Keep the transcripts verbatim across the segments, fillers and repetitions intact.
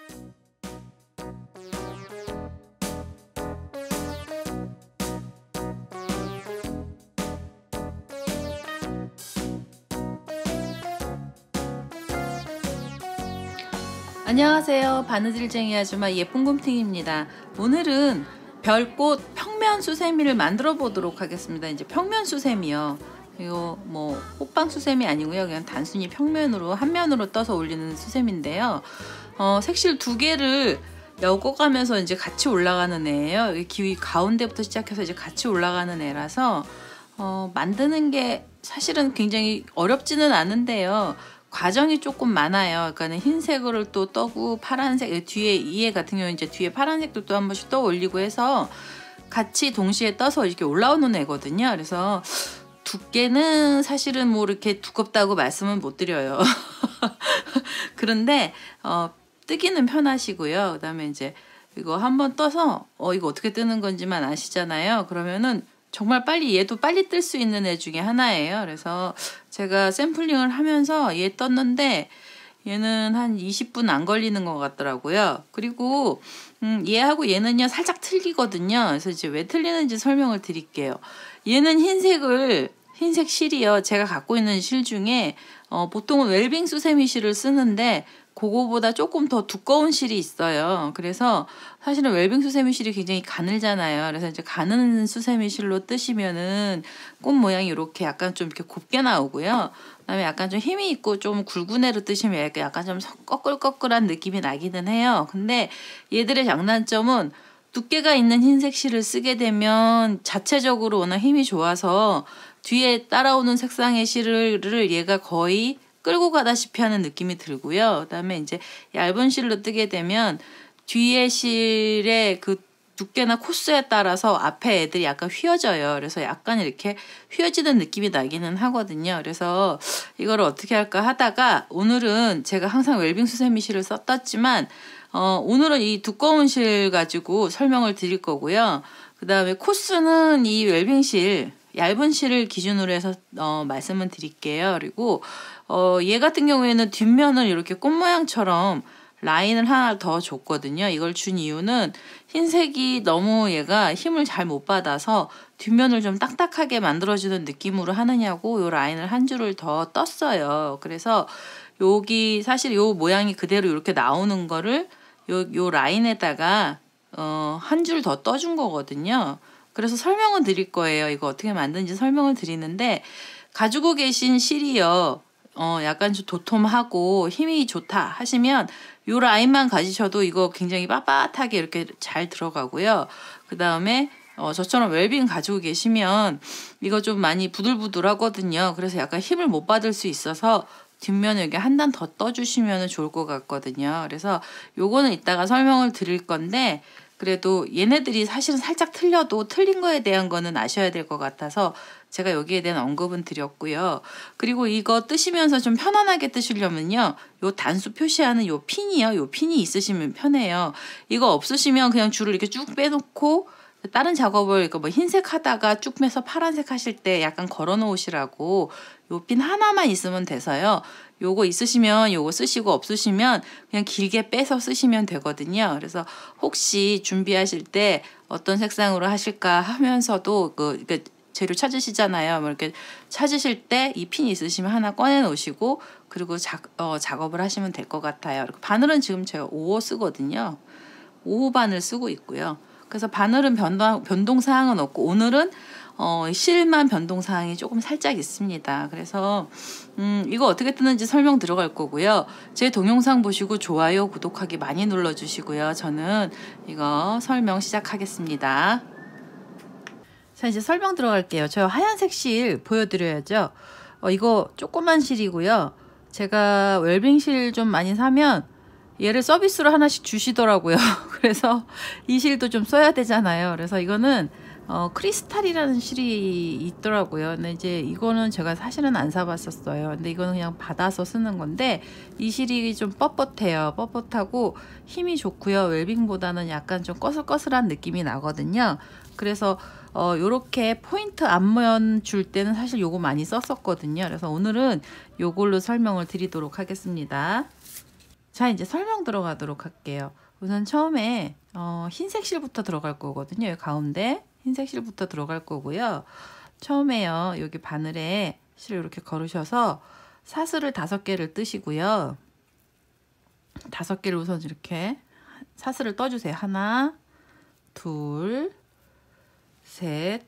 안녕하세요. 바느질쟁이 아줌마 예쁜곰탱이입니다. 오늘은 별꽃 평면 수세미를 만들어 보도록 하겠습니다. 이제 평면 수세미요. 이거 뭐 호빵 수세미 아니고요. 그냥 단순히 평면으로 한 면으로 떠서 올리는 수세미인데요. 어, 색실 두 개를 엮어가면서 이제 같이 올라가는 애예요. 기위 가운데부터 시작해서 이제 같이 올라가는 애라서 어, 만드는 게 사실은 굉장히 어렵지는 않은데요. 과정이 조금 많아요. 그러니까 흰색을 또 떠고 파란색 뒤에 이에 같은 경우는 이제 뒤에 파란색도 또 한 번씩 떠 올리고 해서 같이 동시에 떠서 이렇게 올라오는 애거든요. 그래서 두께는 사실은 뭐 이렇게 두껍다고 말씀은 못 드려요. 그런데 어, 뜨기는 편하시고요. 그다음에 이제 이거 한번 떠서 어 이거 어떻게 뜨는 건지만 아시잖아요. 그러면은 정말 빨리 얘도 빨리 뜰 수 있는 애 중에 하나예요. 그래서 제가 샘플링을 하면서 얘 떴는데 얘는 한 이십 분 안 걸리는 것 같더라고요. 그리고 음, 얘하고 얘는요 살짝 틀리거든요. 그래서 이제 왜 틀리는지 설명을 드릴게요. 얘는 흰색을 흰색 실이요. 제가 갖고 있는 실 중에 어, 보통은 웰빙 수세미 실을 쓰는데 그거보다 조금 더 두꺼운 실이 있어요. 그래서 사실은 웰빙 수세미 실이 굉장히 가늘잖아요. 그래서 이제 가는 수세미 실로 뜨시면은 꽃 모양이 이렇게 약간 좀 이렇게 곱게 나오고요. 그다음에 약간 좀 힘이 있고 좀 굵은 애로 뜨시면 약간 좀 꺼끌꺼끌한 느낌이 나기는 해요. 근데 얘들의 장단점은 두께가 있는 흰색 실을 쓰게 되면 자체적으로 워낙 힘이 좋아서 뒤에 따라오는 색상의 실을 얘가 거의 끌고 가다시피 하는 느낌이 들고요. 그 다음에 이제 얇은 실로 뜨게 되면 뒤에 실의 그 두께나 코스에 따라서 앞에 애들이 약간 휘어져요. 그래서 약간 이렇게 휘어지는 느낌이 나기는 하거든요. 그래서 이걸 어떻게 할까 하다가 오늘은 제가 항상 웰빙 수세미 실을 썼었지만 어, 오늘은 이 두꺼운 실 가지고 설명을 드릴 거고요. 그 다음에 코스는 이 웰빙 실 얇은 실을 기준으로 해서 어, 말씀을 드릴게요. 그리고 어, 얘 같은 경우에는 뒷면을 이렇게 꽃 모양처럼 라인을 하나 더 줬거든요. 이걸 준 이유는 흰색이 너무 얘가 힘을 잘 못 받아서 뒷면을 좀 딱딱하게 만들어주는 느낌으로 하느냐고 요 라인을 한 줄을 더 떴어요. 그래서 여기 사실 요 모양이 그대로 이렇게 나오는 거를 요, 요 라인에다가 어, 한 줄 더 떠준 거거든요. 그래서 설명은 드릴 거예요. 이거 어떻게 만드는지 설명을 드리는데 가지고 계신 실이요. 어, 약간 좀 도톰하고 힘이 좋다 하시면 요 라인만 가지셔도 이거 굉장히 빳빳하게 이렇게 잘 들어가고요. 그 다음에 어, 저처럼 웰빙 가지고 계시면 이거 좀 많이 부들부들하거든요. 그래서 약간 힘을 못 받을 수 있어서 뒷면을 이렇게 한 단 더 떠주시면 좋을 것 같거든요. 그래서 요거는 이따가 설명을 드릴 건데 그래도 얘네들이 사실은 살짝 틀려도 틀린 거에 대한 거는 아셔야 될 것 같아서 제가 여기에 대한 언급은 드렸고요. 그리고 이거 뜨시면서 좀 편안하게 뜨시려면요. 요 단수 표시하는 요 핀이요. 요 핀이 있으시면 편해요. 이거 없으시면 그냥 줄을 이렇게 쭉 빼놓고 다른 작업을 이거 뭐 흰색 하다가 쭉 빼서 파란색 하실 때 약간 걸어 놓으시라고 요 핀 하나만 있으면 돼서요. 요거 있으시면 요거 쓰시고 없으시면 그냥 길게 빼서 쓰시면 되거든요. 그래서 혹시 준비하실 때 어떤 색상으로 하실까 하면서도 그, 그 재료 찾으시잖아요. 뭐 이렇게 찾으실 때 이 핀 있으시면 하나 꺼내 놓으시고 그리고 자, 어, 작업을 하시면 될 것 같아요. 그리고 바늘은 지금 제가 오 호 쓰거든요. 오 호 바늘 쓰고 있고요. 그래서 바늘은 변동, 변동사항은 없고 오늘은 어, 실만 변동사항이 조금 살짝 있습니다. 그래서 음, 이거 어떻게 뜨는지 설명 들어갈 거고요. 제 동영상 보시고 좋아요, 구독하기 많이 눌러주시고요. 저는 이거 설명 시작하겠습니다. 자, 이제 설명 들어갈게요. 저 하얀색 실 보여드려야죠. 어, 이거 조그만 실이고요. 제가 웰빙 실 좀 많이 사면 얘를 서비스로 하나씩 주시더라고요. 그래서 이 실도 좀 써야 되잖아요. 그래서 이거는 어, 크리스탈이라는 실이 있더라고요. 근데 이제 이거는 제가 사실은 안 사봤었어요. 근데 이거는 그냥 받아서 쓰는 건데 이 실이 좀 뻣뻣해요. 뻣뻣하고 힘이 좋고요. 웰빙보다는 약간 좀 꺼슬꺼슬한 느낌이 나거든요. 그래서 어, 요렇게 포인트 앞면 줄 때는 사실 요거 많이 썼었거든요. 그래서 오늘은 요걸로 설명을 드리도록 하겠습니다. 자, 이제 설명 들어가도록 할게요. 우선 처음에 어, 흰색 실부터 들어갈 거거든요. 여기 가운데 흰색 실부터 들어갈 거고요. 처음에요. 여기 바늘에 실을 이렇게 걸으셔서 사슬을 다섯 개를 뜨시고요. 다섯 개를 우선 이렇게 사슬을 떠주세요. 하나, 둘, 셋,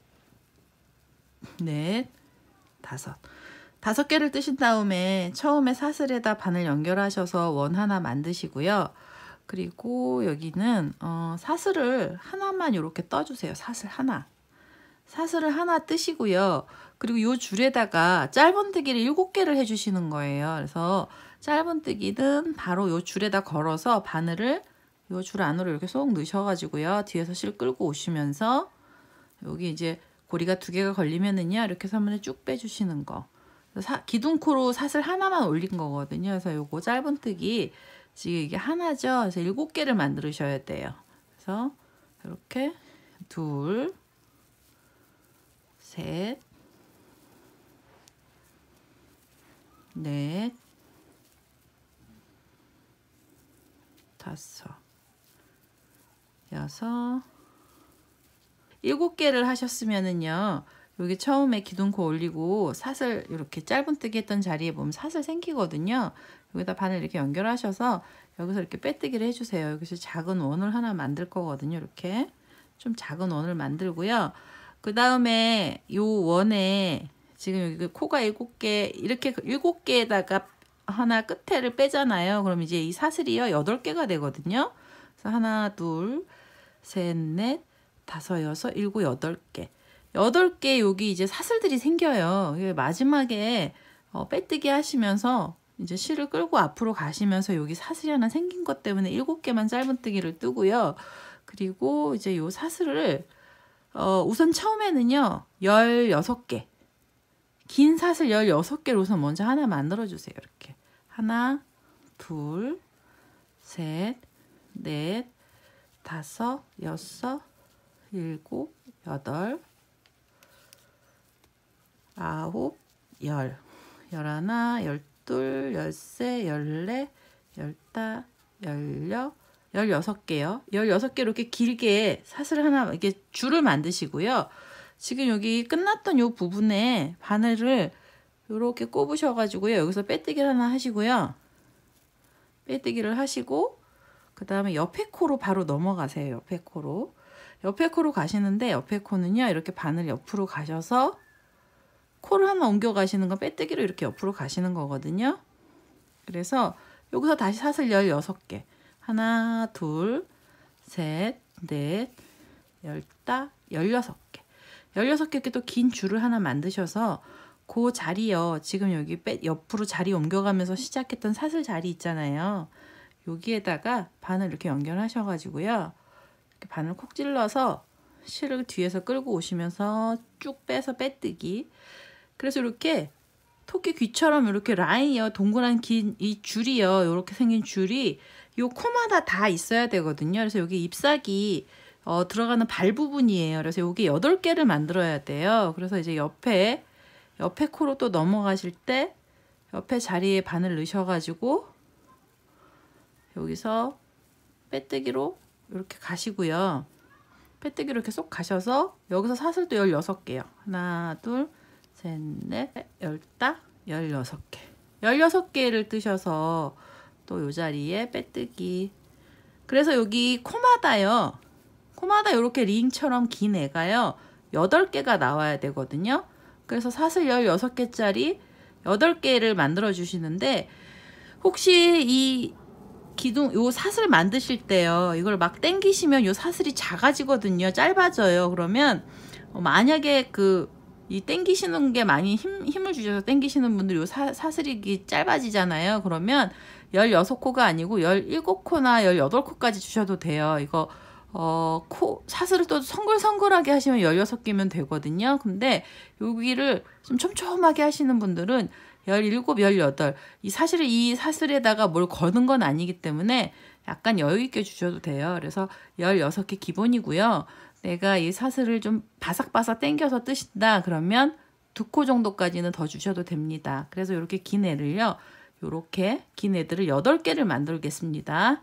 넷, 다섯. 다섯 개를 뜨신 다음에 처음에 사슬에다 바늘 연결하셔서 원 하나 만드시고요. 그리고 여기는 어, 사슬을 하나만 이렇게 떠주세요. 사슬 하나. 사슬을 하나 뜨시고요. 그리고 이 줄에다가 짧은뜨기를 일곱 개를 해주시는 거예요. 그래서 짧은뜨기는 바로 이 줄에다 걸어서 바늘을 이 줄 안으로 이렇게 쏙 넣으셔가지고요. 뒤에서 실 끌고 오시면서 여기 이제 고리가 두 개가 걸리면은요. 이렇게 해서 한 번에 쭉 빼주시는 거. 사, 기둥코로 사슬 하나만 올린 거거든요. 그래서 요거 짧은뜨기 지금 이게 하나죠. 그래서 일곱 개를 만드셔야 돼요. 그래서 이렇게 둘, 셋, 넷, 다섯, 여섯, 일곱 개를 하셨으면은요. 여기 처음에 기둥코 올리고 사슬 이렇게 짧은뜨기 했던 자리에 보면 사슬 생기거든요. 여기다 바늘 이렇게 연결하셔서 여기서 이렇게 빼뜨기를 해주세요. 여기서 작은 원을 하나 만들 거거든요. 이렇게 좀 작은 원을 만들고요. 그 다음에 요 원에 지금 여기 코가 일곱 개 이렇게 일곱 개에다가 하나 끝에를 빼잖아요. 그럼 이제 이 사슬이요 여덟 개가 되거든요. 그래서 하나, 둘, 셋, 넷, 다섯, 여섯, 일곱, 여덟 개. 여덟 개 여기 이제 사슬들이 생겨요. 마지막에 어, 빼뜨기 하시면서 이제 실을 끌고 앞으로 가시면서 여기 사슬이 하나 생긴 것 때문에 일곱 개만 짧은뜨기를 뜨고요. 그리고 이제 요 사슬을 어, 우선 처음에는요 열여섯 개 긴 사슬 열여섯 개를 우선 먼저 하나 만들어 주세요. 이렇게 하나, 둘, 셋, 넷, 다섯, 여섯, 일곱, 여덟, 아홉, 열, 열하나, 열둘, 열세, 열네, 열다, 열여, 열여섯 개요. 열여섯 개 이렇게 길게 사슬 하나 이렇게 줄을 만드시고요. 지금 여기 끝났던 요 부분에 바늘을 이렇게 꼽으셔가지고요. 여기서 빼뜨기를 하나 하시고요. 빼뜨기를 하시고 그 다음에 옆에 코로 바로 넘어가세요. 옆에 코로. 옆에 코로 가시는데 옆에 코는요. 이렇게 바늘 옆으로 가셔서 코를 하나 옮겨 가시는 건 빼뜨기로 이렇게 옆으로 가시는 거거든요. 그래서 여기서 다시 사슬 열여섯 개. 하나, 둘, 셋, 넷, 열다, 열여섯 개. 열여섯 개 이렇게 또 긴 줄을 하나 만드셔서 그 자리요. 지금 여기 빼, 옆으로 자리 옮겨가면서 시작했던 사슬 자리 있잖아요. 여기에다가 바늘 이렇게 연결하셔가지고요. 이렇게 바늘 콕 찔러서 실을 뒤에서 끌고 오시면서 쭉 빼서 빼뜨기. 그래서 이렇게 토끼 귀처럼 이렇게 라인이요. 동그란 긴 이 줄이요. 이렇게 생긴 줄이 요 코마다 다 있어야 되거든요. 그래서 여기 잎사귀 어, 들어가는 발 부분이에요. 그래서 여기 여덟 개를 만들어야 돼요. 그래서 이제 옆에 옆에 코로 또 넘어가실 때 옆에 자리에 바늘 넣으셔가지고 여기서 빼뜨기로 이렇게 가시고요. 빼뜨기로 이렇게 쏙 가셔서 여기서 사슬도 열여섯 개요. 하나, 둘, 셋, 넷, 열다, 열여섯 개. 열여섯 개를 뜨셔서 또 요 자리에 빼뜨기. 그래서 여기 코마다요. 코마다 이렇게 링처럼 긴 애가요. 여덟 개가 나와야 되거든요. 그래서 사슬 열여섯 개짜리 여덟 개를 만들어 주시는데 혹시 이 기둥 요 사슬 만드실 때요. 이걸 막 당기시면 요 사슬이 작아지거든요. 짧아져요. 그러면 만약에 그 이 당기시는 게 많이 힘, 힘을 주셔서 당기시는 분들 요 사, 사슬이 짧아지잖아요. 그러면 열여섯 코가 아니고 열일곱 코나 열여덟 코까지 주셔도 돼요. 이거 어, 코, 사슬을 또 성글성글하게 하시면 열여섯 개면 되거든요. 근데 여기를 좀 촘촘하게 하시는 분들은 열일곱, 열여덟. 이 사실은 이 사슬에다가 뭘 거는 건 아니기 때문에 약간 여유 있게 주셔도 돼요. 그래서 열여섯 개 기본이고요. 내가 이 사슬을 좀 바삭바삭 당겨서 뜨신다 그러면 두 코 정도까지는 더 주셔도 됩니다. 그래서 이렇게 긴 애를요. 요렇게 긴 애들을 여덟 개를 만들겠습니다.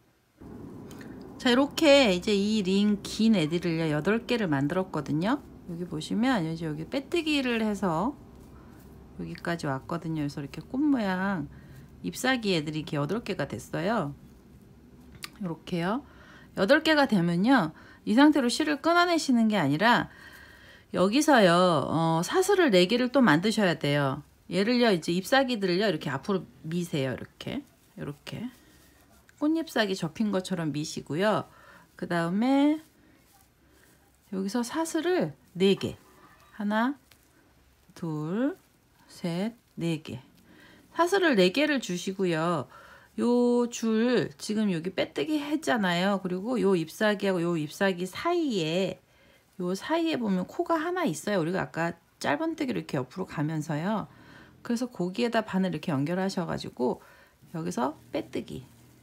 자, 이렇게 이제 이 링 긴 애들을요 여덟 개를 만들었거든요. 여기 보시면 이제 여기 빼뜨기를 해서 여기까지 왔거든요. 그래서 이렇게 꽃 모양 잎사귀 애들이 이렇게 여덟 개가 됐어요. 이렇게요. 여덟 개가 되면요, 이 상태로 실을 끊어내시는 게 아니라 여기서요 어, 사슬을 네 개를 또 만드셔야 돼요. 얘를요 이제 잎사귀들을요 이렇게 앞으로 미세요. 이렇게 이렇게 꽃잎사귀 접힌 것처럼 미시고요. 그 다음에 여기서 사슬을 네 개, 하나 둘 셋 네 개, 사슬을 네 개를 주시고요. 요 줄 지금 여기 빼뜨기 했잖아요. 그리고 요 잎사귀하고 요 잎사귀 사이에 요 사이에 보면 코가 하나 있어요. 우리가 아까 짧은뜨기로 이렇게 옆으로 가면서요. 그래서 거기에다 바늘 이렇게 연결하셔가지고 여기서 빼뜨기,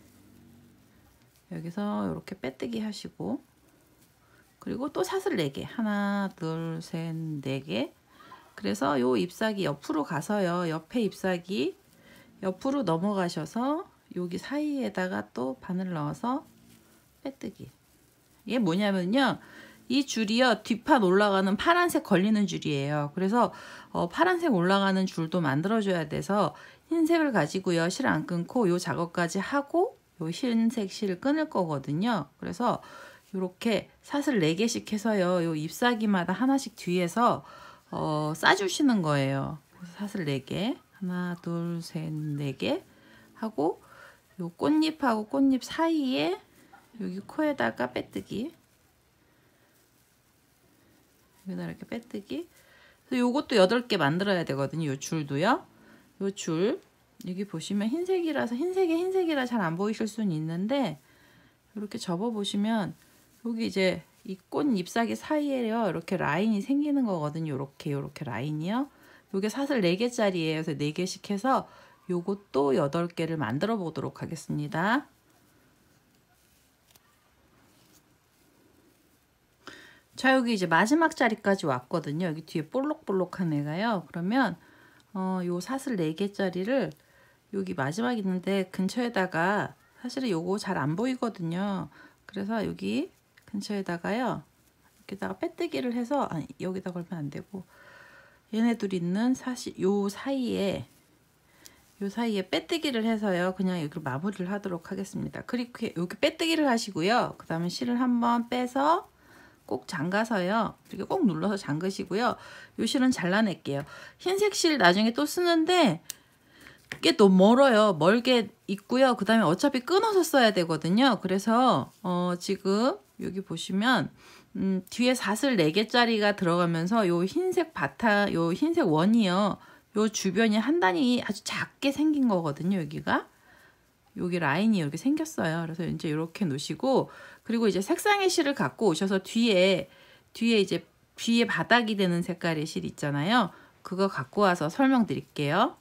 여기서 이렇게 빼뜨기 하시고, 그리고 또 사슬 네 개, 하나 둘 셋 네 개. 그래서 요 잎사귀 옆으로 가서요, 옆에 잎사귀 옆으로 넘어가셔서 여기 사이에다가 또 바늘 넣어서 빼뜨기. 이게 뭐냐면요, 이 줄이요 뒷판 올라가는 파란색 걸리는 줄이에요. 그래서 어, 파란색 올라가는 줄도 만들어줘야 돼서 흰색을 가지고요 실 안 끊고 요 작업까지 하고 요 흰색 실을 끊을 거거든요. 그래서 이렇게 사슬 네 개씩 해서요 요 잎사귀마다 하나씩 뒤에서 어, 싸주시는 거예요. 그래서 사슬 네 개, 하나 둘 셋 네 개 하고 요 꽃잎하고 꽃잎 사이에 여기 코에다가 빼뜨기, 여기다 이렇게 빼뜨기. 그래서 요것도 여덟 개 만들어야 되거든요. 요 줄도요. 요 줄 여기 보시면 흰색이라서 흰색에 흰색이라 잘 안 보이실 수는 있는데, 이렇게 접어 보시면 여기 이제 이 꽃 잎사귀 사이에요 이렇게 라인이 생기는 거거든요. 요렇게 요렇게 라인이요. 요게 사슬 네 개짜리예요. 그래서 네 개씩 해서 요것도 여덟 개를 만들어 보도록 하겠습니다. 자, 여기 이제 마지막 자리까지 왔거든요. 여기 뒤에 볼록볼록한 애가요. 그러면 어, 요 사슬 네 개짜리를 여기 마지막 있는데 근처에다가, 사실은 요거 잘 안 보이거든요. 그래서 여기 근처에다가요 여기다가 빼뜨기를 해서, 아니 여기다 걸면 안 되고 얘네 둘 있는 사실 요 사이에 요 사이에 빼뜨기를 해서요 그냥 여기로 마무리를 하도록 하겠습니다. 그리고 여기 빼뜨기를 하시고요. 그 다음에 실을 한번 빼서 꼭 잠가서요 이렇게 꼭 눌러서 잠그시고요. 요 실은 잘라낼게요. 흰색 실 나중에 또 쓰는데 이게 너무 멀어요. 멀게 있고요. 그 다음에 어차피 끊어서 써야 되거든요. 그래서 어 지금 여기 보시면 음 뒤에 사슬 네 개짜리가 들어가면서 요 흰색 바탕, 요 흰색 원이요 요 주변이 한 단이 아주 작게 생긴 거거든요. 여기가 여기 라인이 이렇게 생겼어요. 그래서 이제 이렇게 놓으시고, 그리고 이제 색상의 실을 갖고 오셔서 뒤에 뒤에 이제 뒤에 바닥이 되는 색깔의 실 있잖아요. 그거 갖고 와서 설명드릴게요.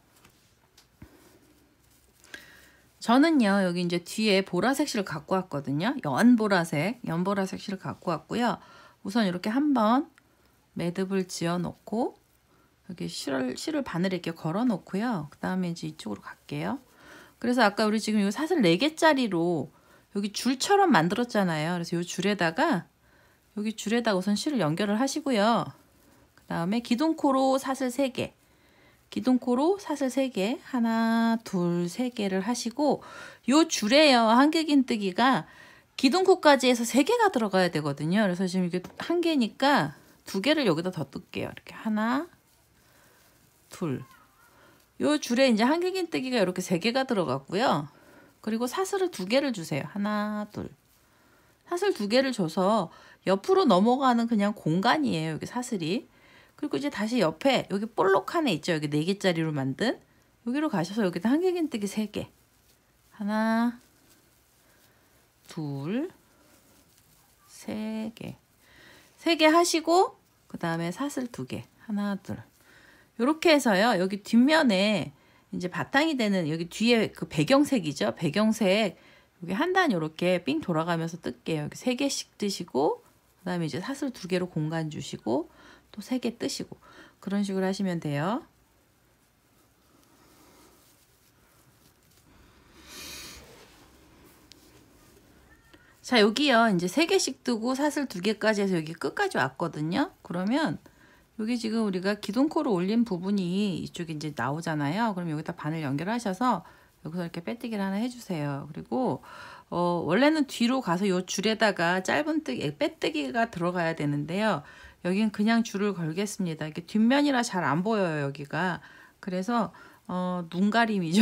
저는요 여기 이제 뒤에 보라색 실을 갖고 왔거든요. 연보라색 연보라색 실을 갖고 왔고요. 우선 이렇게 한번 매듭을 지어 놓고 여기 실을, 실을 바늘에 이렇게 걸어 놓고요. 그 다음에 이제 이쪽으로 갈게요. 그래서 아까 우리 지금 이 사슬 네 개짜리로 여기 줄처럼 만들었잖아요. 그래서 이 줄에다가 여기 줄에다가 우선 실을 연결을 하시고요. 그 다음에 기둥코로 사슬 세 개, 기둥코로 사슬 세 개, 하나 둘 세 개를 하시고, 요 줄에요 한길긴뜨기가 기둥코까지 해서 세 개가 들어가야 되거든요. 그래서 지금 이게 한 개니까 두 개를 여기다 더 뜰게요. 이렇게 하나 둘, 요 줄에 이제 한길긴뜨기가 이렇게 세 개가 들어갔고요. 그리고 사슬을 두 개를 주세요. 하나 둘, 사슬 두 개를 줘서 옆으로 넘어가는 그냥 공간이에요. 여기 사슬이. 그리고 이제 다시 옆에 여기 볼록한 애 있죠. 여기 네 개짜리로 만든 여기로 가셔서 여기다 한길긴뜨기 세 개, 하나 둘 세 개, 세 개 하시고 그 다음에 사슬 두 개, 하나 둘, 요렇게 해서요 여기 뒷면에 이제 바탕이 되는 여기 뒤에 그 배경색이죠. 배경색 여기 한 단 요렇게 삥 돌아가면서 뜰게요. 여기 세 개씩 뜨시고 그 다음에 이제 사슬 두 개로 공간 주시고 또 세 개 뜨시고, 그런 식으로 하시면 돼요. 자, 여기요. 이제 세 개씩 뜨고 사슬 두 개까지 해서 여기 끝까지 왔거든요. 그러면 여기 지금 우리가 기둥코를 올린 부분이 이쪽에 이제 나오잖아요. 그럼 여기다 바늘 연결하셔서 여기서 이렇게 빼뜨기를 하나 해주세요. 그리고 어, 원래는 뒤로 가서 요 줄에다가 짧은 뜨기, 빼뜨기가 들어가야 되는데요. 여긴 그냥 줄을 걸겠습니다. 이게 뒷면이라 잘 안 보여요, 여기가. 그래서 어, 눈가림이죠.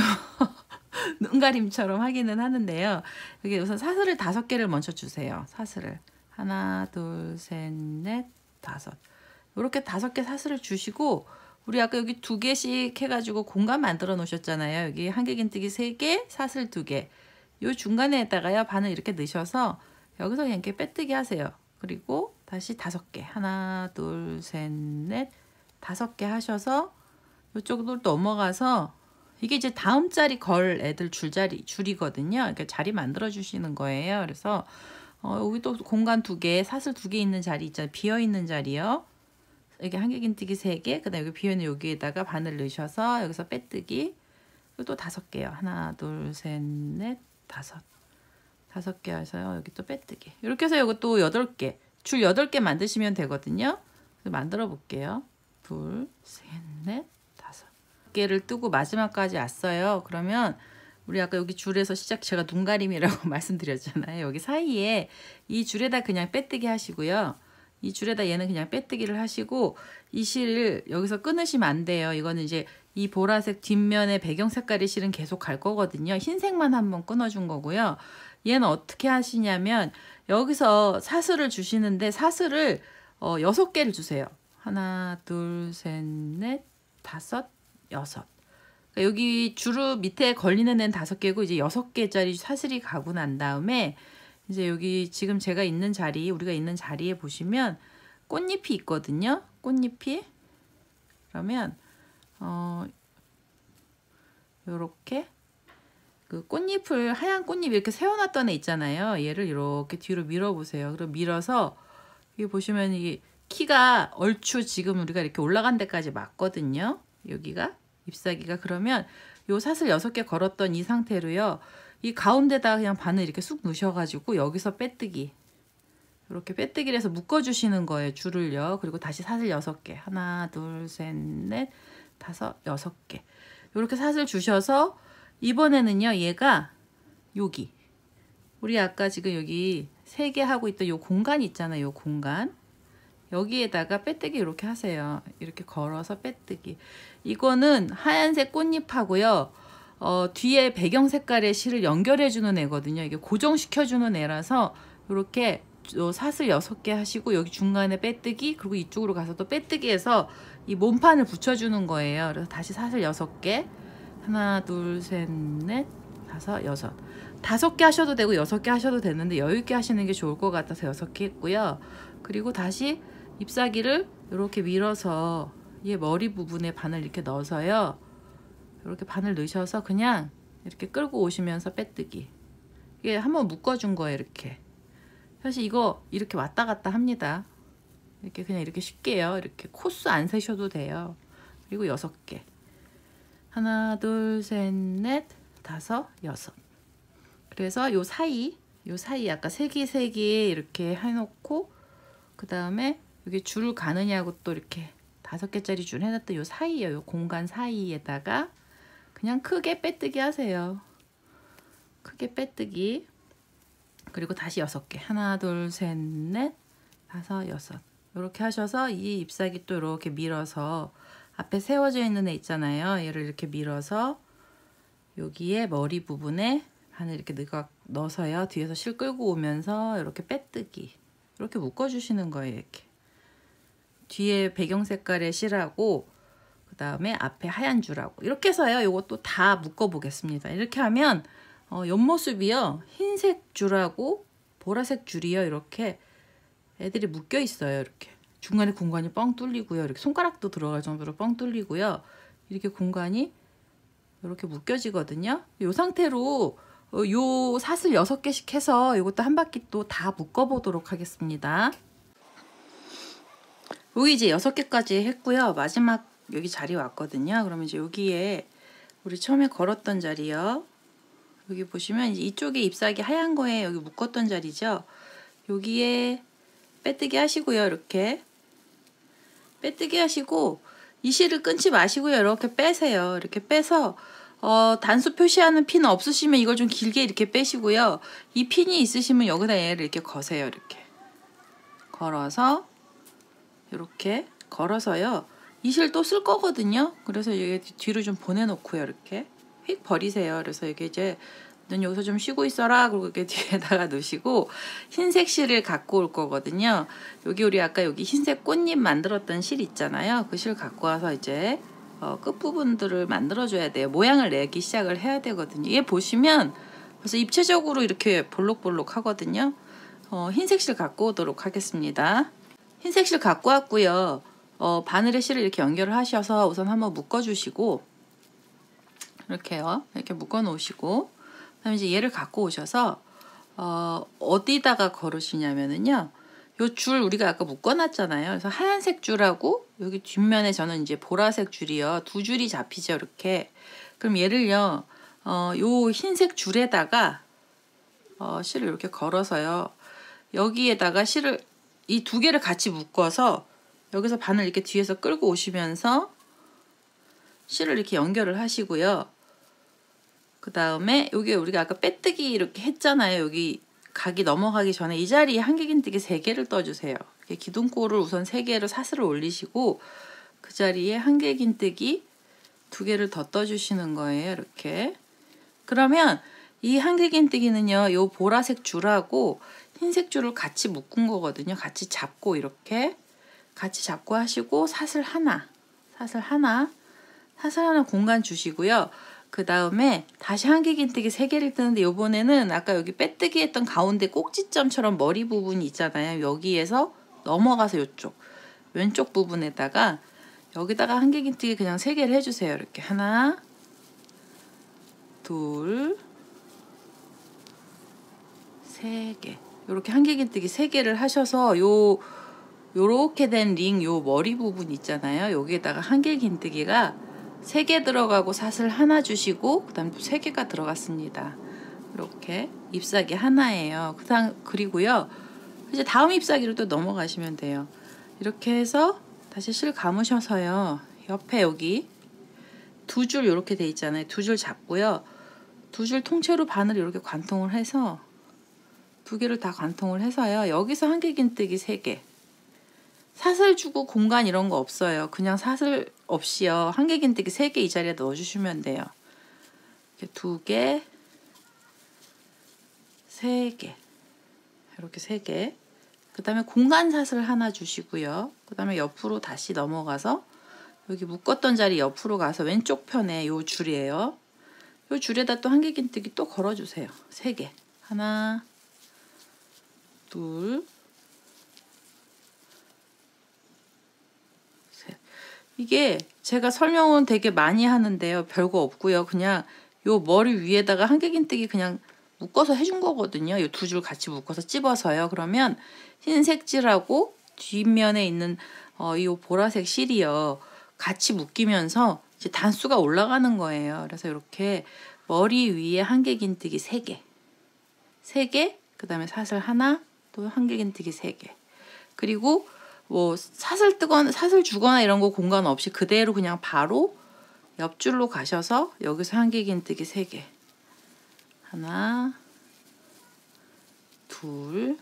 눈가림처럼 하기는 하는데요. 여기 우선 사슬을 다섯 개를 먼저 주세요. 사슬을 하나, 둘, 셋, 넷, 다섯. 이렇게 다섯 개 사슬을 주시고, 우리 아까 여기 두 개씩 해가지고 공간 만들어 놓으셨잖아요. 여기 한길긴뜨기 세 개, 사슬 두 개. 요 중간에다가요 바늘 이렇게 넣으셔서 여기서 그냥 이렇게 빼뜨기 하세요. 그리고 다시 다섯 개, 하나, 둘, 셋, 넷, 다섯 개 하셔서 이쪽으로 넘어가서 이게 이제 다음 자리 걸 애들 줄자리 줄이거든요. 이렇게 자리 만들어 주시는 거예요. 그래서 어, 여기 또 공간 두 개, 사슬 두 개 있는 자리 있잖아요. 비어 있는 자리요. 여기 한길긴뜨기 세 개, 그다음 여기 비어 있는 여기에다가 바늘 넣으셔서 여기서 빼뜨기. 그리고 또 다섯 개요. 하나, 둘, 셋, 넷, 다섯. 다섯 개 해서요. 여기 또 빼뜨기. 이렇게 해서 이거 또 여덟 개, 줄 여덟 개 만드시면 되거든요. 만들어 볼게요. 둘, 셋, 넷, 다섯 개를 뜨고 마지막까지 왔어요. 그러면 우리 아까 여기 줄에서 시작, 제가 눈가림이라고 말씀드렸잖아요. 여기 사이에 이 줄에다 그냥 빼뜨기 하시고요. 이 줄에다 얘는 그냥 빼뜨기를 하시고, 이 실을 여기서 끊으시면 안 돼요. 이거는 이제 이 보라색 뒷면에 배경 색깔의 실은 계속 갈 거거든요. 흰색만 한번 끊어준 거고요. 얘는 어떻게 하시냐면 여기서 사슬을 주시는데 사슬을 어, 여섯 개를 주세요. 하나, 둘, 셋, 넷, 다섯, 여섯. 그러니까 여기 주루 밑에 걸리는 애는 다섯 개고 이제 여섯 개짜리 사슬이 가고 난 다음에 이제 여기 지금 제가 있는 자리, 우리가 있는 자리에 보시면 꽃잎이 있거든요. 꽃잎이. 그러면 어 요렇게 그 꽃잎을, 하얀 꽃잎 이렇게 세워놨던 애 있잖아요. 얘를 이렇게 뒤로 밀어보세요. 그리고 밀어서 여기 보시면 이 키가 얼추 지금 우리가 이렇게 올라간 데까지 맞거든요. 여기가 잎사귀가. 그러면 요 사슬 여섯 개 걸었던 이 상태로요. 이 가운데다 그냥 바늘 이렇게 쑥 넣으셔가지고 여기서 빼뜨기. 이렇게 빼뜨기를 해서 묶어주시는 거예요. 줄을요. 그리고 다시 사슬 여섯 개. 하나, 둘, 셋, 넷, 다섯, 여섯 개. 이렇게 사슬 주셔서 이번에는요. 얘가 여기. 우리 아까 지금 여기 세 개 하고 있던 요 공간 있잖아요. 요 공간. 여기에다가 빼뜨기 이렇게 하세요. 이렇게 걸어서 빼뜨기. 이거는 하얀색 꽃잎하고요. 어, 뒤에 배경 색깔의 실을 연결해주는 애거든요. 이게 고정시켜주는 애라서 이렇게 사슬 여섯 개 하시고 여기 중간에 빼뜨기, 그리고 이쪽으로 가서 또 빼뜨기 해서 이 몸판을 붙여주는 거예요. 그래서 다시 사슬 여섯 개. 하나, 둘, 셋, 넷, 다섯, 여섯. 다섯 개 하셔도 되고 여섯 개 하셔도 되는데 여유 있게 하시는 게 좋을 것 같아서 여섯 개 했고요. 그리고 다시 잎사귀를 이렇게 밀어서 얘 머리 부분에 바늘 이렇게 넣어서요. 이렇게 바늘 넣으셔서 그냥 이렇게 끌고 오시면서 빼뜨기. 이게 한번 묶어준 거예요. 이렇게. 사실 이거 이렇게 왔다 갔다 합니다. 이렇게 그냥 이렇게 쉽게요. 이렇게 코스 안 세셔도 돼요. 그리고 여섯 개. 하나, 둘, 셋, 넷, 다섯, 여섯. 그래서 요 사이, 요 사이 아까 세 개, 세 개 이렇게 해놓고, 그 다음에 여기 줄 가느냐고 또 이렇게 다섯 개짜리 줄 해놨던 요 사이에, 요 공간 사이에다가 그냥 크게 빼뜨기 하세요. 크게 빼뜨기. 그리고 다시 여섯 개. 하나, 둘, 셋, 넷, 다섯, 여섯. 이렇게 하셔서 이 잎사귀 또 이렇게 밀어서 앞에 세워져 있는 애 있잖아요. 얘를 이렇게 밀어서 여기에 머리 부분에 바늘 이렇게 넣어서요. 뒤에서 실 끌고 오면서 이렇게 빼뜨기. 이렇게 묶어주시는 거예요. 이렇게. 뒤에 배경 색깔의 실하고 그 다음에 앞에 하얀 줄하고 이렇게 해서요. 이것도 다 묶어 보겠습니다. 이렇게 하면 어, 옆모습이요. 흰색 줄하고 보라색 줄이요. 이렇게 애들이 묶여 있어요. 이렇게. 중간에 공간이 뻥 뚫리고요. 이렇게 손가락도 들어갈 정도로 뻥 뚫리고요. 이렇게 공간이 이렇게 묶여지거든요. 이 상태로 요 사슬 여섯 개씩 해서 이것도 한 바퀴 또 다 묶어 보도록 하겠습니다. 여기 이제 여섯 개까지 했고요. 마지막 여기 자리 왔거든요. 그러면 이제 여기에 우리 처음에 걸었던 자리요. 여기 보시면 이제 이쪽에 잎사귀 하얀 거에 여기 묶었던 자리죠. 여기에 빼뜨기 하시고요. 이렇게 빼뜨기 하시고 이 실을 끊지 마시고요. 이렇게 빼세요. 이렇게 빼서 어, 단수 표시하는 핀 없으시면 이걸 좀 길게 이렇게 빼시고요. 이 핀이 있으시면 여기다 얘를 이렇게 거세요. 이렇게 걸어서 이렇게 걸어서요. 이 실 또 쓸 거거든요. 그래서 여기 뒤로 좀 보내놓고요. 이렇게 휙 버리세요. 그래서 이게 이제 넌 여기서 좀 쉬고 있어라. 그리고 이렇게 뒤에다가 놓으시고 흰색 실을 갖고 올 거거든요. 여기 우리 아까 여기 흰색 꽃잎 만들었던 실 있잖아요. 그 실 갖고 와서 이제 어, 끝부분들을 만들어줘야 돼요. 모양을 내기 시작을 해야 되거든요. 얘 보시면 벌써 입체적으로 이렇게 볼록볼록 하거든요. 어, 흰색 실 갖고 오도록 하겠습니다. 흰색 실 갖고 왔고요. 어, 바늘에 실을 이렇게 연결을 하셔서 우선 한번 묶어주시고 이렇게요. 이렇게 묶어 놓으시고 그다음에 이제 얘를 갖고 오셔서 어, 어디다가 걸으시냐면은요. 요 줄 우리가 아까 묶어놨잖아요. 그래서 하얀색 줄하고 여기 뒷면에 저는 이제 보라색 줄이요. 두 줄이 잡히죠. 이렇게. 그럼 얘를요. 어, 요 흰색 줄에다가 어, 실을 이렇게 걸어서요. 여기에다가 실을 이 두 개를 같이 묶어서 여기서 바늘 이렇게 뒤에서 끌고 오시면서 실을 이렇게 연결을 하시고요. 그 다음에 여기 우리가 아까 빼뜨기 이렇게 했잖아요. 여기 각이 넘어가기 전에 이 자리에 한길긴뜨기 세 개를 떠주세요. 기둥꼴을 우선 세 개를 사슬을 올리시고 그 자리에 한길긴뜨기 두 개를 더 떠주시는 거예요. 이렇게. 그러면 이 한길긴뜨기는요. 요 보라색 줄하고 흰색 줄을 같이 묶은 거거든요. 같이 잡고 이렇게 같이 잡고 하시고 사슬 하나, 사슬 하나, 사슬 하나 공간 주시고요. 그 다음에 다시 한길긴뜨기 세 개를 뜨는데 이번에는 아까 여기 빼뜨기 했던 가운데 꼭지점처럼 머리 부분이 있잖아요. 여기에서 넘어가서 이쪽 왼쪽 부분에다가 여기다가 한길긴뜨기 그냥 세 개를 해주세요. 이렇게 하나, 둘, 세 개. 이렇게 한길긴뜨기 세 개를 하셔서 요 요렇게 된 링 요 머리 부분 있잖아요. 여기에다가 한길긴뜨기가 세 개 들어가고 사슬 하나 주시고 그 다음에 또 세 개가 들어갔습니다. 이렇게 잎사귀 하나예요. 그다음 그리고요. 이제 다음 잎사귀로 또 넘어가시면 돼요. 이렇게 해서 다시 실 감으셔서요. 옆에 여기 두 줄 이렇게 돼 있잖아요. 두 줄 잡고요. 두 줄 통째로 바늘을 이렇게 관통을 해서 두 개를 다 관통을 해서요. 여기서 한길긴뜨기 세 개. 사슬 주고 공간 이런 거 없어요. 그냥 사슬 없이요. 한길긴뜨기 세 개 이 자리에 넣어주시면 돼요. 이렇게 두 개, 세 개. 이렇게 세 개. 그 다음에 공간 사슬 하나 주시고요. 그 다음에 옆으로 다시 넘어가서 여기 묶었던 자리 옆으로 가서 왼쪽 편에 요 줄이에요. 요 줄에다 또 한길긴뜨기 또 걸어주세요. 세 개. 하나, 둘, 이게 제가 설명은 되게 많이 하는데요. 별거 없고요. 그냥 요 머리 위에다가 한길긴뜨기 그냥 묶어서 해준 거거든요. 요 두 줄 같이 묶어서 찝어서요. 그러면 흰색 질하고 뒷면에 있는 어, 이 보라색 실이요. 같이 묶이면서 이제 단수가 올라가는 거예요. 그래서 이렇게 머리 위에 한길긴뜨기 세 개. 세 개, 그 다음에 사슬 하나, 또 한길긴뜨기 세 개. 그리고 뭐 사슬 뜨거나 사슬 주거나 이런 거 공간 없이 그대로 그냥 바로 옆줄로 가셔서 여기서 한길긴뜨기 세 개. 하나, 둘,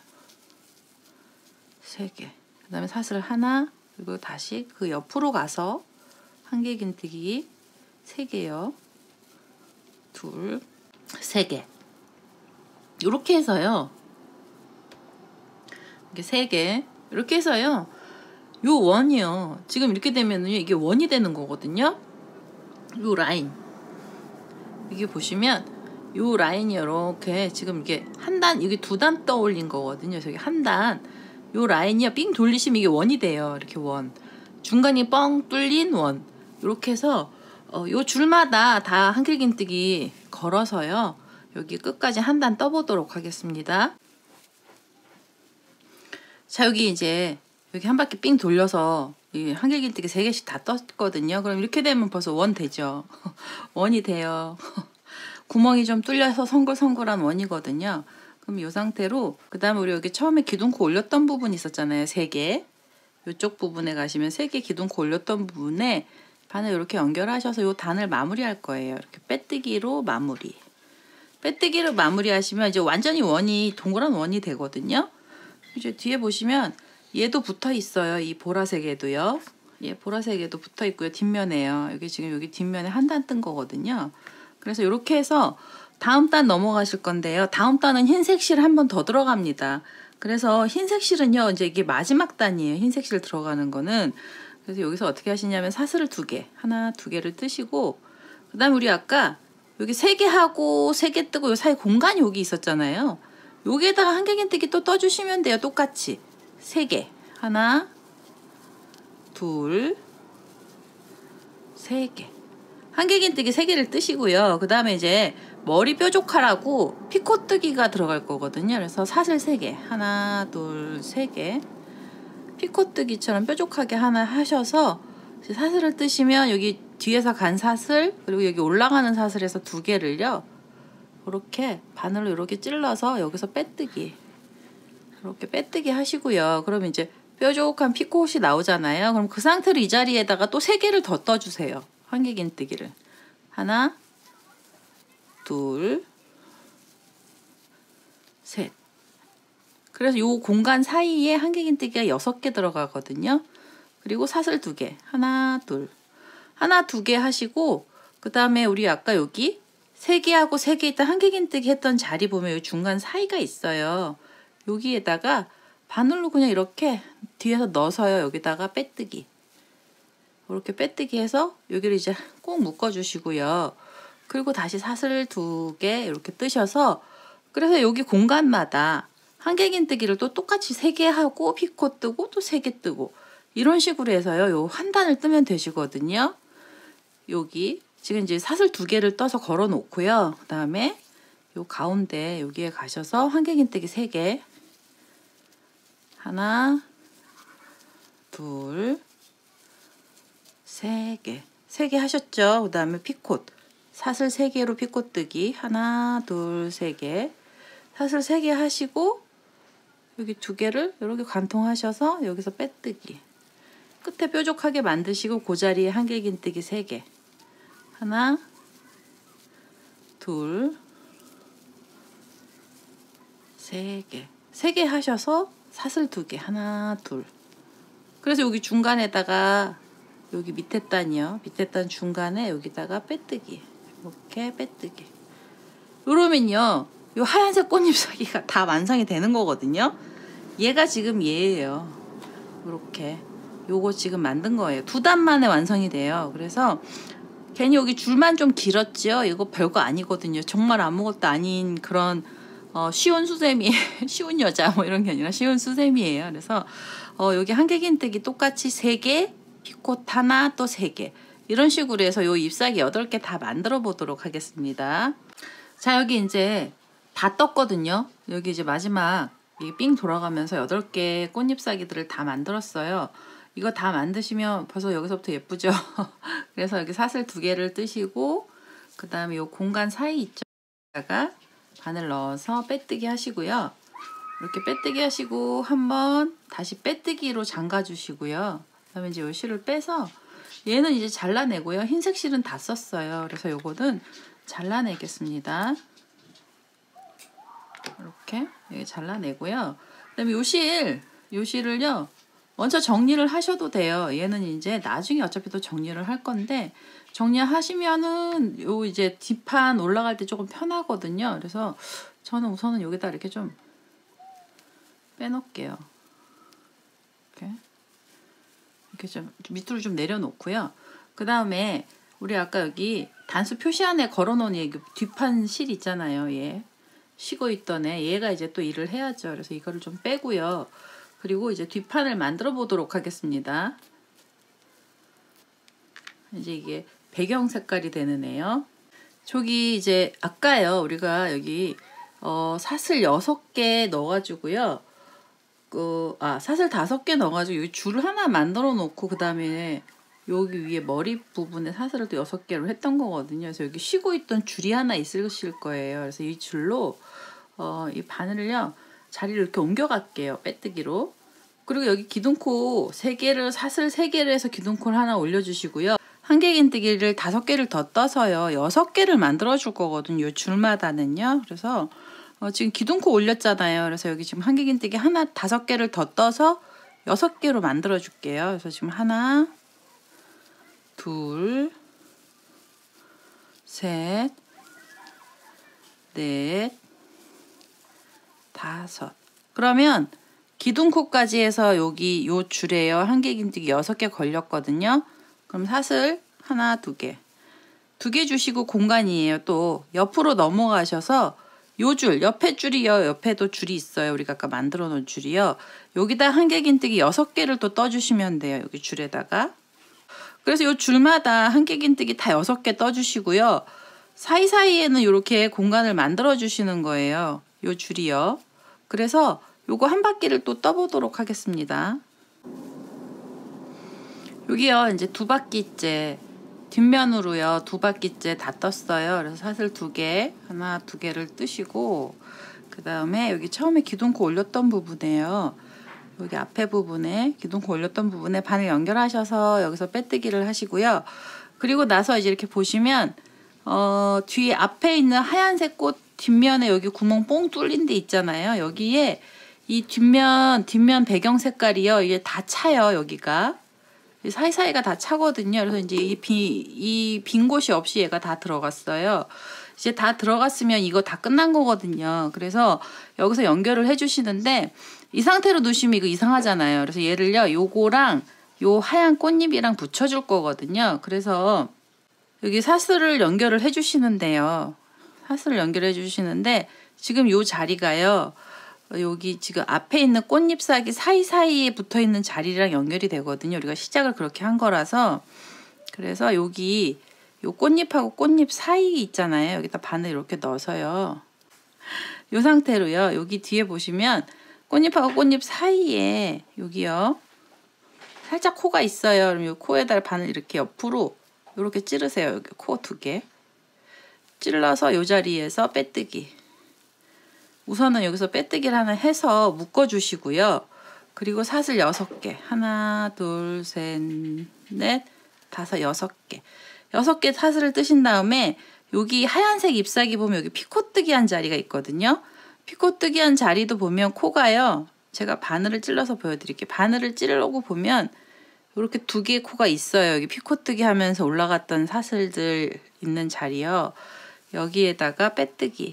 세 개. 그 다음에 사슬 하나, 그리고 다시 그 옆으로 가서 한길긴뜨기 세 개요. 둘, 세 개. 이렇게 해서요. 이렇게 세 개. 이렇게 해서요. 요 원이요. 지금 이렇게 되면은요. 이게 원이 되는 거거든요. 요 라인. 이게 보시면 요 라인이 이렇게 지금 이게 한 단, 이게 두 단 떠올린 거거든요. 저기 한 단. 요 라인이요. 삥 돌리시면 이게 원이 돼요. 이렇게 원. 중간이 뻥 뚫린 원. 이렇게 해서 어, 요 줄마다 다 한길긴뜨기 걸어서요. 여기 끝까지 한 단 떠보도록 하겠습니다. 자, 여기 이제 여기 한 바퀴 삥 돌려서 이 한길긴뜨기 세 개씩 다 떴거든요. 그럼 이렇게 되면 벌써 원 되죠. 원이 돼요. 구멍이 좀 뚫려서 성글성글한 원이거든요. 그럼 이 상태로 그 다음에 우리 여기 처음에 기둥코 올렸던 부분 있었잖아요. 세 개. 이쪽 부분에 가시면 세 개 기둥코 올렸던 부분에 바늘 이렇게 연결하셔서 이 단을 마무리할 거예요. 이렇게 빼뜨기로 마무리. 빼뜨기로 마무리하시면 이제 완전히 원이 동그란 원이 되거든요. 이제 뒤에 보시면 얘도 붙어 있어요. 이 보라색에도요. 예, 보라색에도 붙어 있고요. 뒷면에요. 여기 지금 여기 뒷면에 한 단 뜬 거거든요. 그래서 이렇게 해서 다음 단 넘어가실 건데요. 다음 단은 흰색 실 한 번 더 들어갑니다. 그래서 흰색 실은요, 이제 이게 마지막 단이에요. 흰색 실 들어가는 거는. 그래서 여기서 어떻게 하시냐면 사슬을 두 개, 하나, 두 개를 뜨시고, 그 다음 우리 아까 여기 세 개 하고 세 개 뜨고 요 사이 공간이 여기 있었잖아요. 여기에다가 한길긴뜨기 또 떠주시면 돼요. 똑같이. 세 개. 하나, 둘, 세 개. 한길긴뜨기 세 개를 뜨시고요. 그 다음에 이제 머리 뾰족하라고 피코뜨기가 들어갈 거거든요. 그래서 사슬 세 개. 하나, 둘, 세 개. 피코뜨기처럼 뾰족하게 하나 하셔서 사슬을 뜨시면 여기 뒤에서 간 사슬 그리고 여기 올라가는 사슬에서 두 개를요. 이렇게 바늘로 이렇게 찔러서 여기서 빼뜨기. 이렇게 빼뜨기 하시고요. 그럼 이제 뾰족한 피코옷이 나오잖아요. 그럼 그 상태로 이 자리에다가 또 세 개를 더 떠주세요. 한길긴뜨기를. 하나, 둘, 셋. 그래서 이 공간 사이에 한길긴뜨기가 여섯 개 들어가거든요. 그리고 사슬 두 개. 하나, 둘. 하나, 두 개 하시고 그 다음에 우리 아까 여기 세 개하고 세 개 있다 한길긴뜨기 했던 자리 보면 여기 중간 사이가 있어요. 여기에다가 바늘로 그냥 이렇게 뒤에서 넣어서요. 여기다가 빼뜨기. 이렇게 빼뜨기 해서 여기를 이제 꼭 묶어주시고요. 그리고 다시 사슬 두 개 이렇게 뜨셔서 그래서 여기 공간마다 한길긴뜨기를 또 똑같이 세 개 하고 피코 뜨고 또 세 개 뜨고 이런 식으로 해서요. 요 한 단을 뜨면 되시거든요. 여기 지금 이제 사슬 두 개를 떠서 걸어 놓고요. 그 다음에 요 가운데 여기에 가셔서 한길긴뜨기 세 개. 하나, 둘, 세 개. 세 개 하셨죠? 그 다음에 피콧. 사슬 세 개로 피콧 뜨기. 하나, 둘, 세 개. 사슬 세 개 하시고 여기 두 개를 이렇게 관통하셔서 여기서 빼뜨기. 끝에 뾰족하게 만드시고 그 자리에 한길긴뜨기 세 개. 하나, 둘, 세 개. 세 개 하셔서 사슬 두 개. 하나, 둘. 그래서 여기 중간에다가 여기 밑에 단이요. 밑에 단 중간에 여기다가 빼뜨기. 이렇게 빼뜨기. 이러면요. 요 하얀색 꽃잎사기가 다 완성이 되는 거거든요. 얘가 지금 얘예요. 이렇게. 요거 지금 만든 거예요. 두 단 만에 완성이 돼요. 그래서 괜히 여기 줄만 좀 길었죠. 이거 별거 아니거든요. 정말 아무것도 아닌 그런 어, 쉬운 수세미, 쉬운 여자 뭐 이런 게 아니라 쉬운 수세미예요. 그래서 어, 여기 한길긴뜨기 똑같이 세 개, 피콧 하나 또 세 개 이런 식으로 해서 요 잎사귀 여덟 개 다 만들어 보도록 하겠습니다. 자, 여기 이제 다 떴거든요. 여기 이제 마지막 이게 삥 돌아가면서 여덟 개 꽃잎사귀들을 다 만들었어요. 이거 다 만드시면 벌써 여기서부터 예쁘죠? 그래서 여기 사슬 두 개를 뜨시고 그 다음에 요 공간 사이 있죠? 다가 바늘 넣어서 빼뜨기 하시고요. 이렇게 빼뜨기 하시고 한번 다시 빼뜨기로 잠가 주시고요. 그 다음에 이제 요 실을 빼서 얘는 이제 잘라내고요. 흰색 실은 다 썼어요. 그래서 요거는 잘라내겠습니다. 이렇게 여기 잘라내고요. 그 다음에 요 실, 요 실을요. 먼저 정리를 하셔도 돼요. 얘는 이제 나중에 어차피 또 정리를 할 건데 정리하시면은 요 이제 뒷판 올라갈 때 조금 편하거든요. 그래서 저는 우선은 여기다 이렇게 좀 빼놓을게요. 이렇게 이렇게 좀 밑으로 좀 내려놓고요. 그 다음에 우리 아까 여기 단수 표시 안에 걸어놓은 얘 뒷판 실 있잖아요. 얘 쉬고 있던 애 얘가 이제 또 일을 해야죠. 그래서 이거를 좀 빼고요. 그리고 이제 뒷판을 만들어 보도록 하겠습니다. 이제 이게 배경 색깔이 되는 애요. 저기 이제 아까요. 우리가 여기 어, 사슬 여섯 개 넣어가지고요. 그, 아, 사슬 다섯 개 넣어가지고 여기 줄 하나 만들어 놓고 그 다음에 여기 위에 머리 부분에 사슬을 또 여섯 개로 했던 거거든요. 그래서 여기 쉬고 있던 줄이 하나 있으실 거예요. 그래서 이 줄로 어, 이 바늘을요 자리를 이렇게 옮겨갈게요. 빼뜨기로. 그리고 여기 기둥코 세 개를 사슬 세 개를 해서 기둥코를 하나 올려주시고요. 한길긴뜨기를 다섯 개를 더 떠서요 여섯 개를 만들어 줄 거거든요. 이 줄마다는요. 그래서 어, 지금 기둥코 올렸잖아요. 그래서 여기 지금 한길긴뜨기 하나 다섯 개를 더 떠서 여섯 개로 만들어 줄게요. 그래서 지금 하나, 둘, 셋, 넷, 다섯. 그러면 기둥코까지 해서 여기 요 줄에요 한길긴뜨기 여섯 개 걸렸거든요. 그럼 사슬 하나, 두 개. 두 개 주시고 공간이에요. 또 옆으로 넘어가셔서 요 줄, 옆에 줄이요. 옆에도 줄이 있어요. 우리가 아까 만들어 놓은 줄이요. 여기다 한길긴뜨기 여섯 개를 또 떠주시면 돼요. 여기 줄에다가. 그래서 요 줄마다 한길긴뜨기 다 여섯 개 떠주시고요. 사이사이에는 이렇게 공간을 만들어 주시는 거예요. 요 줄이요. 그래서 요거 한 바퀴를 또 떠보도록 하겠습니다. 여기요 이제 두 바퀴째 뒷면으로요 두 바퀴째 다 떴어요. 그래서 사슬 두 개, 하나 두 개를 뜨시고 그 다음에 여기 처음에 기둥코 올렸던 부분에요. 여기 앞에 부분에 기둥코 올렸던 부분에 바늘 연결하셔서 여기서 빼뜨기를 하시고요. 그리고 나서 이제 이렇게 보시면 어, 뒤에 앞에 있는 하얀색 꽃 뒷면에 여기 구멍 뽕 뚫린 데 있잖아요. 여기에 이 뒷면 뒷면 배경 색깔이요 이게 다 차요. 여기가 사이사이가 다 차거든요. 그래서 이제 이 빈, 이 빈 곳이 없이 얘가 다 들어갔어요. 이제 다 들어갔으면 이거 다 끝난 거거든요. 그래서 여기서 연결을 해주시는데 이 상태로 놓으시면 이거 이상하잖아요. 그래서 얘를요, 요거랑 요 하얀 꽃잎이랑 붙여줄 거거든요. 그래서 여기 사슬을 연결을 해주시는데요. 사슬을 연결해 주시는데 지금 요 자리가요. 여기 지금 앞에 있는 꽃잎사기 사이사이에 붙어있는 자리랑 연결이 되거든요. 우리가 시작을 그렇게 한 거라서. 그래서 여기 요 꽃잎하고 꽃잎 사이 있잖아요. 여기다 바늘 이렇게 넣어서요. 요 상태로요. 여기 뒤에 보시면 꽃잎하고 꽃잎 사이에 여기요. 살짝 코가 있어요. 그럼 요 코에다 바늘 이렇게 옆으로 이렇게 찌르세요. 여기 코 두 개. 찔러서 요 자리에서 빼뜨기. 우선은 여기서 빼뜨기를 하나 해서 묶어주시고요. 그리고 사슬 여섯 개. 하나, 둘, 셋, 넷, 다섯, 여섯 개. 여섯 개 사슬을 뜨신 다음에 여기 하얀색 잎사귀 보면 여기 피코뜨기 한 자리가 있거든요. 피코뜨기 한 자리도 보면 코가요. 제가 바늘을 찔러서 보여드릴게요. 바늘을 찌르고 보면 이렇게 두 개의 코가 있어요. 여기 피코뜨기 하면서 올라갔던 사슬들 있는 자리요. 여기에다가 빼뜨기.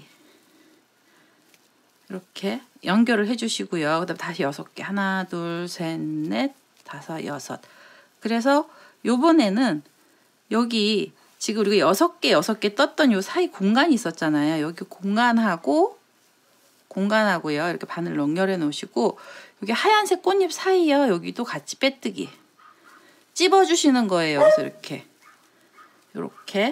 이렇게 연결을 해주시고요. 그 다음 다시 여섯 개. 하나, 둘, 셋, 넷, 다섯, 여섯. 그래서 요번에는 여기 지금 우리가 여섯 개, 여섯 개 떴던 요 사이 공간이 있었잖아요. 여기 공간하고, 공간하고요. 이렇게 바늘 연결해 놓으시고, 여기 하얀색 꽃잎 사이요. 여기도 같이 빼뜨기. 찝어주시는 거예요. 여기서 이렇게. 이렇게.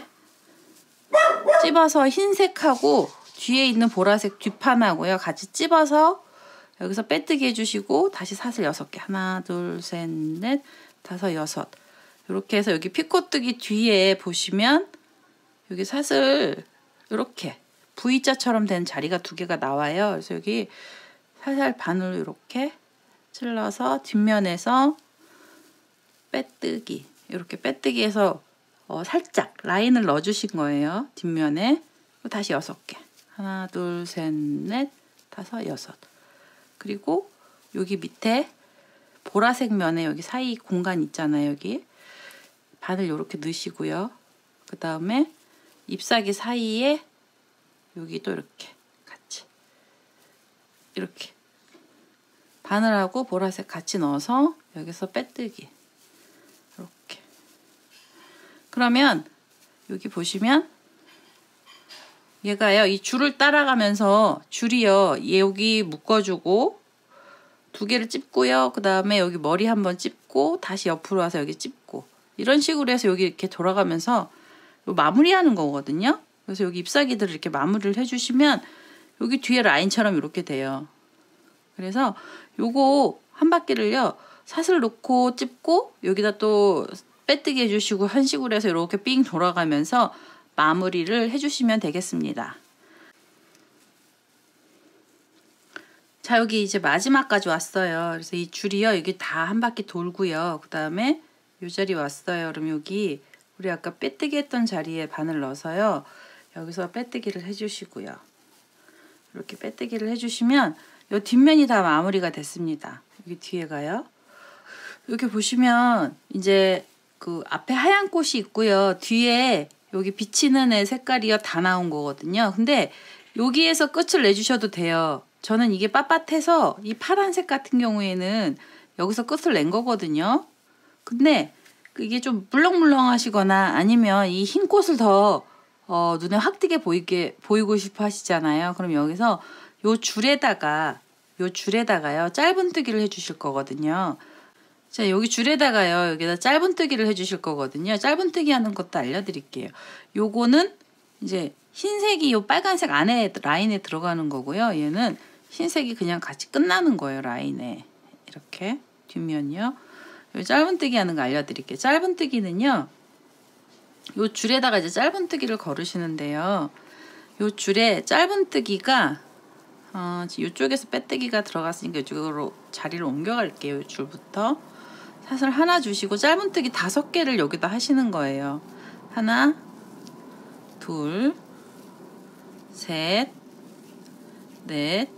찝어서 흰색하고, 뒤에 있는 보라색 뒷판하고요. 같이 찝어서 여기서 빼뜨기 해주시고 다시 사슬 여섯 개. 하나, 둘, 셋, 넷, 다섯, 여섯. 이렇게 해서 여기 피코뜨기 뒤에 보시면 여기 사슬 이렇게 V자처럼 된 자리가 두 개가 나와요. 그래서 여기 살살 바늘로 이렇게 찔러서 뒷면에서 빼뜨기. 이렇게 빼뜨기해서 어, 살짝 라인을 넣어주신 거예요. 뒷면에. 다시 여섯 개. 하나, 둘, 셋, 넷, 다섯, 여섯. 그리고 여기 밑에 보라색 면에 여기 사이 공간 있잖아요. 여기 바늘 이렇게 넣으시고요. 그 다음에 잎사귀 사이에 여기도 이렇게 같이 이렇게 바늘하고 보라색 같이 넣어서 여기서 빼뜨기. 이렇게. 그러면 여기 보시면 얘가요, 이 줄을 따라가면서 줄이요, 여기 묶어주고 두 개를 찝고요. 그 다음에 여기 머리 한번 찝고 다시 옆으로 와서 여기 찝고 이런 식으로 해서 여기 이렇게 돌아가면서 마무리하는 거거든요. 그래서 여기 잎사귀들을 이렇게 마무리를 해주시면 여기 뒤에 라인처럼 이렇게 돼요. 그래서 요거 한 바퀴를요, 사슬 놓고 찝고 여기다 또 빼뜨기 해주시고 한 식으로 해서 이렇게 삥 돌아가면서 마무리를 해주시면 되겠습니다. 자, 여기 이제 마지막까지 왔어요. 그래서 이 줄이요, 여기 다 한 바퀴 돌고요. 그 다음에 이 자리 왔어요. 그럼 여기 우리 아까 빼뜨기 했던 자리에 바늘 넣어서요, 여기서 빼뜨기를 해주시고요. 이렇게 빼뜨기를 해주시면 이 뒷면이 다 마무리가 됐습니다. 여기 뒤에가요. 이렇게 보시면 이제 그 앞에 하얀 꽃이 있고요. 뒤에 여기 비치는 애 색깔이요, 다 나온 거거든요. 근데 여기에서 끝을 내주셔도 돼요. 저는 이게 빳빳해서 이 파란색 같은 경우에는 여기서 끝을 낸 거거든요. 근데 이게 좀 물렁물렁 하시거나 아니면 이 흰 꽃을 더 어, 눈에 확 띄게 보이게 보이고 싶어 하시잖아요. 그럼 여기서 요 줄에다가 요 줄에다가요, 짧은뜨기를 해주실 거거든요. 자, 여기 줄에다가요, 여기다 짧은뜨기를 해주실 거거든요. 짧은뜨기 하는 것도 알려드릴게요. 요거는 이제 흰색이 요 빨간색 안에 라인에 들어가는 거고요. 얘는 흰색이 그냥 같이 끝나는 거예요, 라인에. 이렇게 뒷면이요. 요 짧은뜨기 하는 거 알려드릴게요. 짧은뜨기는요, 요 줄에다가 이제 짧은뜨기를 걸으시는데요. 요 줄에 짧은뜨기가 어, 이쪽에서 빼뜨기가 들어갔으니까 이쪽으로 자리를 옮겨갈게요. 이 줄부터 사슬 하나 주시고 짧은뜨기 다섯 개를 여기다 하시는 거예요. 하나, 둘, 셋, 넷,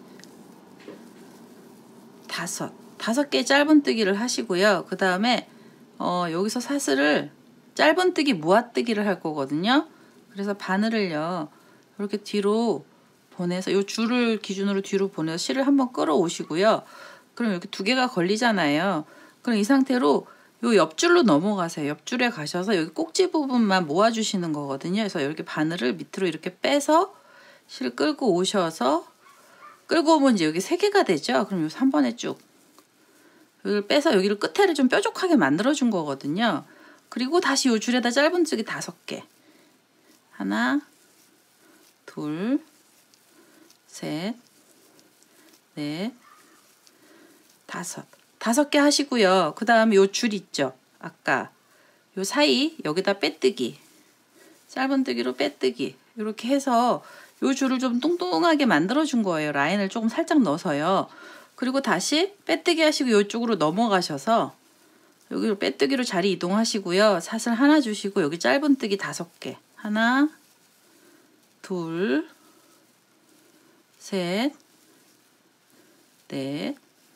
다섯. 다섯 개의 짧은뜨기를 하시고요. 그 다음에 어, 여기서 사슬을 짧은뜨기 모아뜨기를 할 거거든요. 그래서 바늘을요, 이렇게 뒤로 보내서 이 줄을 기준으로 뒤로 보내서 실을 한번 끌어오시고요. 그럼 이렇게 두 개가 걸리잖아요. 그럼 이 상태로 요 옆줄로 넘어가세요. 옆줄에 가셔서 여기 꼭지 부분만 모아주시는 거거든요. 그래서 이렇게 바늘을 밑으로 이렇게 빼서 실 끌고 오셔서, 끌고 오면 이제 여기 세 개가 되죠. 그럼 여기서 한 번에 쭉 여기를 빼서 여기를 끝에를 좀 뾰족하게 만들어 준 거거든요. 그리고 다시 요 줄에다 짧은뜨기 다섯 개. 하나, 둘, 셋, 넷, 다섯. 다섯 개 하시고요. 그 다음에 요 줄 있죠. 아까 요 사이 여기다 빼뜨기. 짧은뜨기로 빼뜨기. 이렇게 해서 요 줄을 좀 뚱뚱하게 만들어 준 거예요. 라인을 조금 살짝 넣어서요. 그리고 다시 빼뜨기 하시고 이쪽으로 넘어가셔서 여기로 빼뜨기로 자리 이동하시고요. 사슬 하나 주시고 여기 짧은뜨기 다섯 개. 하나, 둘, 셋, 넷,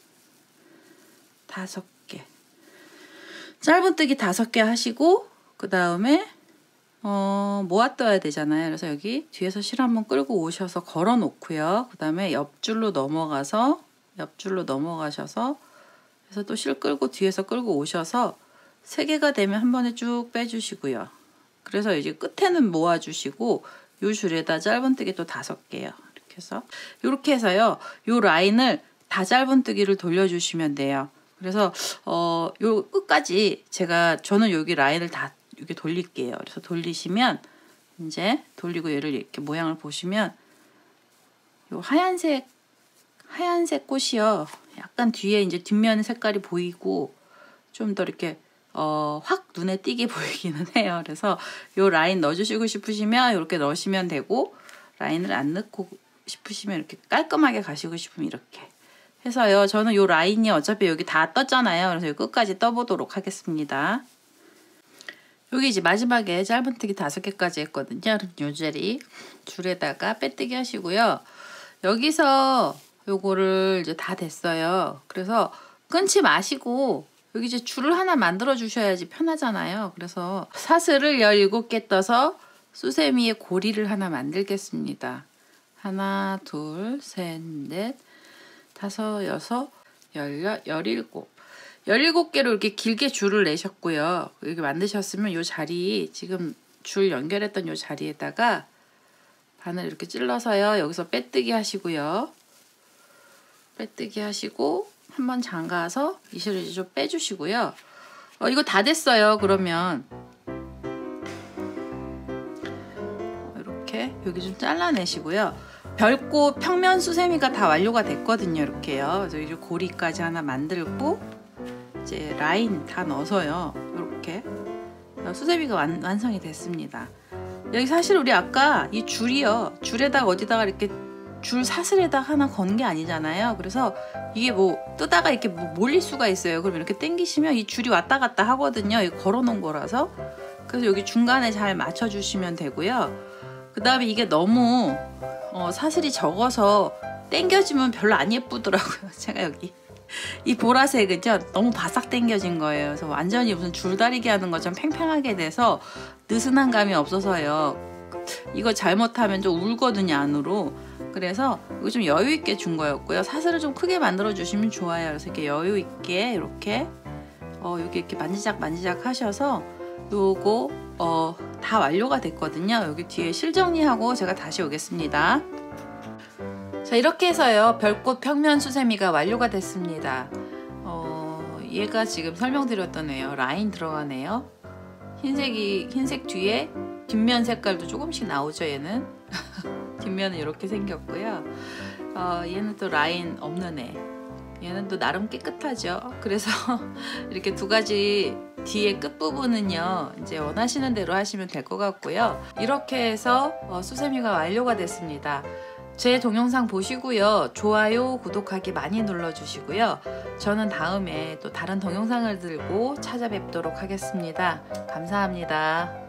다섯 개. 짧은뜨기 다섯 개 하시고 그 다음에 어, 모아떠야 되잖아요. 그래서 여기 뒤에서 실 한번 끌고 오셔서 걸어 놓고요. 그 다음에 옆줄로 넘어가서 옆줄로 넘어가셔서 그래서 또 실 끌고 뒤에서 끌고 오셔서 세 개가 되면 한 번에 쭉 빼주시고요. 그래서 이제 끝에는 모아주시고 요 줄에다 짧은뜨기 또 다섯 개요. 이렇게 해서 이렇게 해서요. 요 라인을 다 짧은뜨기를 돌려주시면 돼요. 그래서 어, 요 끝까지 제가 저는 여기 라인을 다 이렇게 돌릴게요. 그래서 돌리시면 이제 돌리고 얘를 이렇게 모양을 보시면 요 하얀색 하얀색 꽃이요. 약간 뒤에 이제 뒷면 색깔이 보이고 좀 더 이렇게 어, 확 눈에 띄게 보이기는 해요. 그래서 요 라인 넣어주시고 싶으시면 이렇게 넣으시면 되고, 라인을 안 넣고 싶으시면 이렇게 깔끔하게 가시고 싶으면 이렇게 해서요. 저는 요 라인이 어차피 여기 다 떴잖아요. 그래서 여기 끝까지 떠보도록 하겠습니다. 여기 이제 마지막에 짧은뜨기 다섯 개까지 했거든요. 그럼 요 자리 줄에다가 빼뜨기 하시고요. 여기서 요거를 이제 다 됐어요. 그래서 끊지 마시고 여기 이제 줄을 하나 만들어 주셔야지 편하잖아요. 그래서 사슬을 열일곱 개 떠서 수세미의 고리를 하나 만들겠습니다. 하나, 둘, 셋, 넷, 다섯, 여섯, 열여, 열일곱. 열일곱 개로 이렇게 길게 줄을 내셨고요. 이렇게 만드셨으면 요 자리, 지금 줄 연결했던 요 자리에다가 바늘 이렇게 찔러서요. 여기서 빼뜨기 하시고요. 빼뜨기 하시고 한번 잠가서 이 실을 이제 좀 빼주시고요. 어, 이거 다 됐어요. 그러면 이렇게 여기 좀 잘라내시고요. 별꽃 평면 수세미가 다 완료가 됐거든요. 이렇게요. 그래서 이제 고리까지 하나 만들고 이제 라인 다 넣어서요. 이렇게 수세미가 완, 완성이 됐습니다. 여기 사실 우리 아까 이 줄이요, 줄에다가 어디다가 이렇게 줄 사슬에다가 하나 건 게 아니잖아요. 그래서 이게 뭐 뜨다가 이렇게 뭐 몰릴 수가 있어요. 그럼 이렇게 당기시면 이 줄이 왔다 갔다 하거든요. 이거 걸어 놓은 거라서. 그래서 여기 중간에 잘 맞춰 주시면 되고요. 그 다음에 이게 너무 어, 사슬이 적어서 당겨지면 별로 안 예쁘더라고요. 제가 여기 이 보라색은요 너무 바싹 당겨진 거예요. 그래서 완전히 무슨 줄다리기 하는 것처럼 팽팽하게 돼서 느슨한 감이 없어서요. 이거 잘못하면 좀 울거든요, 안으로. 그래서 이거 좀 여유 있게 준 거였고요. 사슬을 좀 크게 만들어 주시면 좋아요. 그래서 이렇게 여유 있게 이렇게 어, 여기 이렇게 만지작 만지작 하셔서 요거 어, 다 완료가 됐거든요. 여기 뒤에 실 정리하고 제가 다시 오겠습니다. 자, 이렇게 해서요 별꽃 평면 수세미가 완료가 됐습니다. 어, 얘가 지금 설명드렸던 애요. 라인 들어가네요. 흰색이 흰색 뒤에 뒷면 색깔도 조금씩 나오죠. 얘는 뒷면은 이렇게 생겼고요. 어, 얘는 또 라인 없는 애. 얘는 또 나름 깨끗하죠. 그래서 이렇게 두 가지 뒤에 끝부분은요 이제 원하시는 대로 하시면 될 것 같고요. 이렇게 해서 어, 수세미가 완료가 됐습니다. 제 동영상 보시고요. 좋아요, 구독하기 많이 눌러주시고요. 저는 다음에 또 다른 동영상을 들고 찾아뵙도록 하겠습니다. 감사합니다.